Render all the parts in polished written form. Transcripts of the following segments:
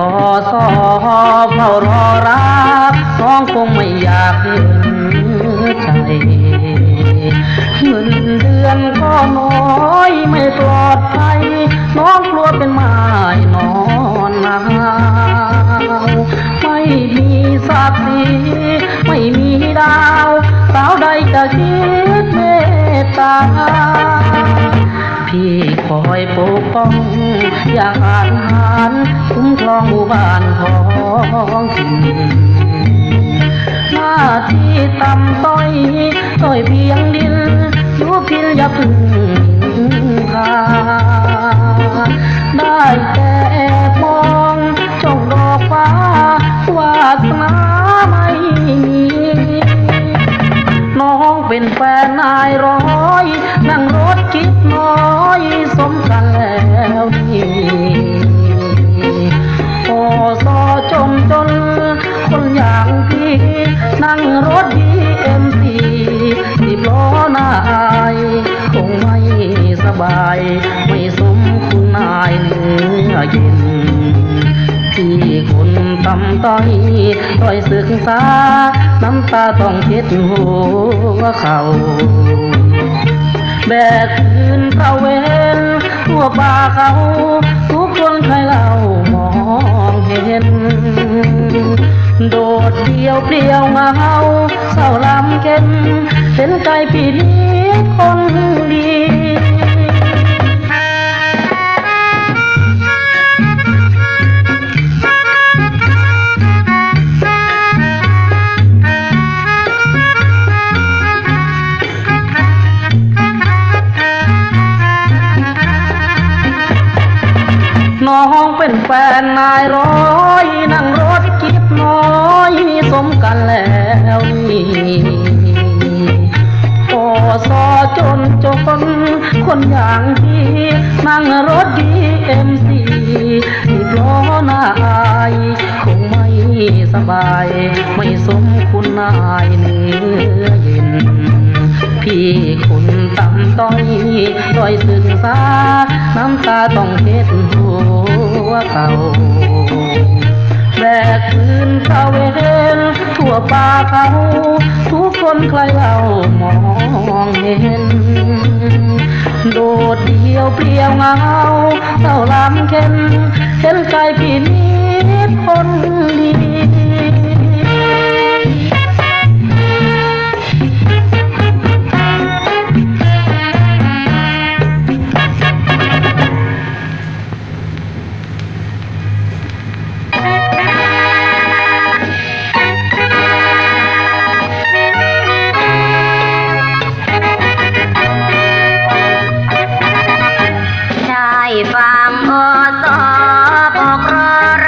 สอเฝ้ารอรักน้องคงไม่อยากเห็นใจเงินเดือนก็น้อยไม่ปลอดภัยน้องกลัวเป็นไม้นอนหนาวไม่มีศักดิ์ศรีไม่มีดาวสาวใดจะคิดเมตตาพี่คอยปกป้องอย่างอาจหารคุ้มครองหมู่บ้านของถิ่นหน้าที่ต่ำต้อยเพียงดินอยู่พินอย่าพึ่งพาได้แต่มองจ้องดอกฟ้าวาสนาไม่มีน้องเป็นแฟนนายร้อยนั่งรถคิดน้อยสมกันแล้วนี่พอสอจมจนคนอย่างพี่นั่งรถDMC10 ล้อนายคงไม่สบายไม่สมคุณนายเนื้อเย็นที่คนต่ำต้อยศึกษาน้ำตาต้องเช็ดหัวเขาแบกคืนตะเวนทั่วป่าเขาทุกคนใครเล่ามองเห็นโดดเดี่ยวเปลี่ยวเงาเศร้าลำเค็นเห็นใจพี่นี้คนดีน้องเป็นแฟนนายร้อยนั่งรถคิดน้อยสมกันแล้วนี่พอสอจนคนอย่างพี่นั่งรถDMC10 ล้อนายคงไม่สบายไม่สมคุณนายเนื้อเย็นพี่คนต่ำต้อยศึกษาน้ำตาต้องเช็ดหัวเขาแบกคืนตะเวนทั่วป่าเขาทุกคนใครเล่ามองเห็นโดดเดี่ยวเปลี่ยวเงาเศร้าลำเค็นเห็นใจพี่นิดคนดีฟังอสบอกรอ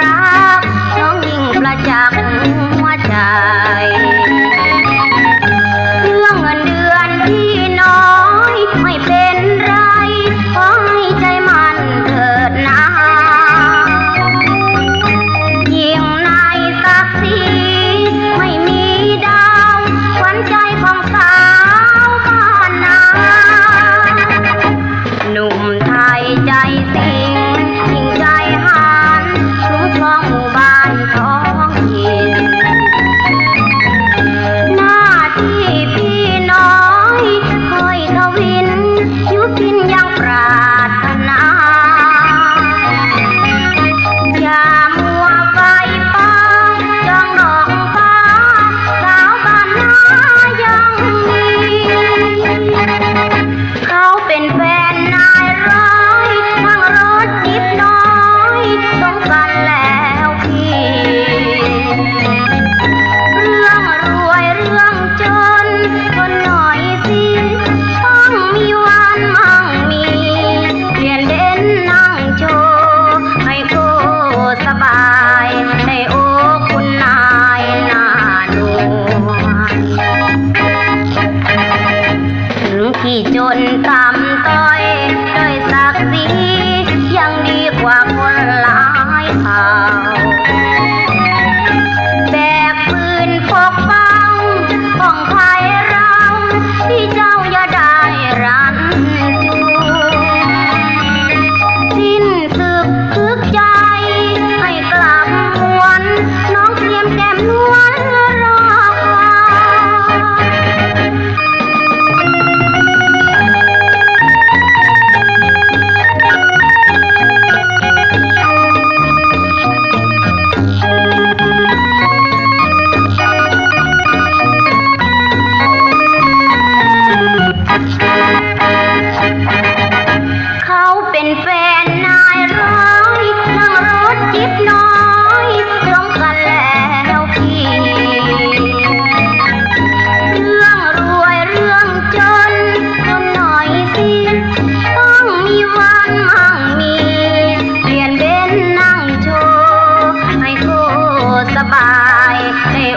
บายใน